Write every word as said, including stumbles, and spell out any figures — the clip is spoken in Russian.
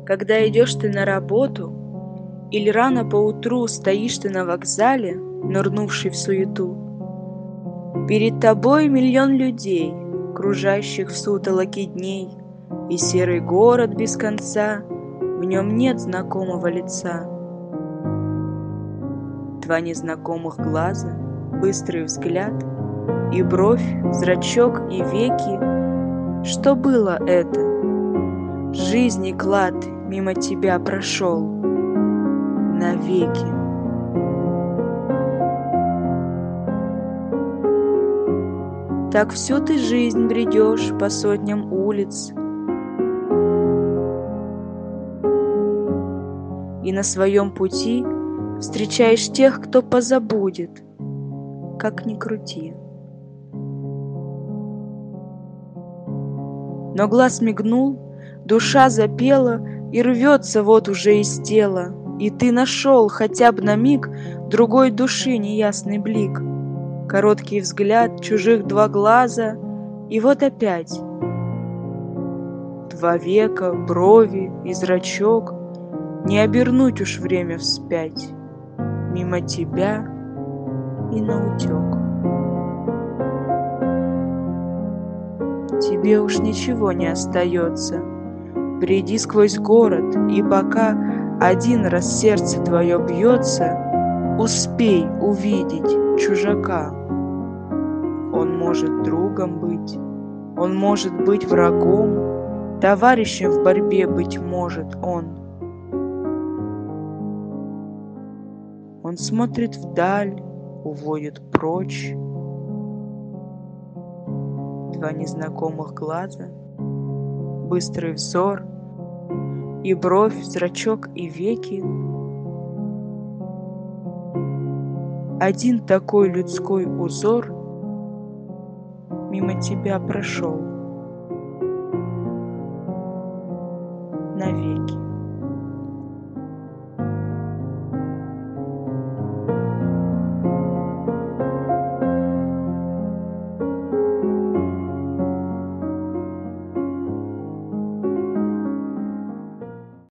Когда идешь ты на работу или рано поутру стоишь ты на вокзале, нырнувший в суету, перед тобой миллион людей, кружащих в сутолоке дней, и серый город без конца, в нем нет знакомого лица. Два незнакомых глаза, быстрый взгляд, и бровь, зрачок и веки. Что было это? Жизни клад мимо тебя прошел навеки. Так всю ты жизнь бредешь по сотням улиц, и на своем пути встречаешь тех, кто позабудет, как ни крути. Но глаз мигнул, душа запела и рвется вот уже из тела, и ты нашел хотя бы на миг другой души неясный блик, короткий взгляд чужих два глаза, и вот опять два века, брови и зрачок, не обернуть уж время вспять, мимо тебя и наутек. Тебе уж ничего не остается, бреди сквозь город, и пока один раз сердце твое бьется, успей увидеть чужака. Он может другом быть, он может быть врагом, товарищем в борьбе, быть может, он. Он смотрит вдаль, уводит прочь. Два незнакомых глаза, быстрый взор, и бровь, зрачок и веки. Один такой людской узор мимо тебя прошел.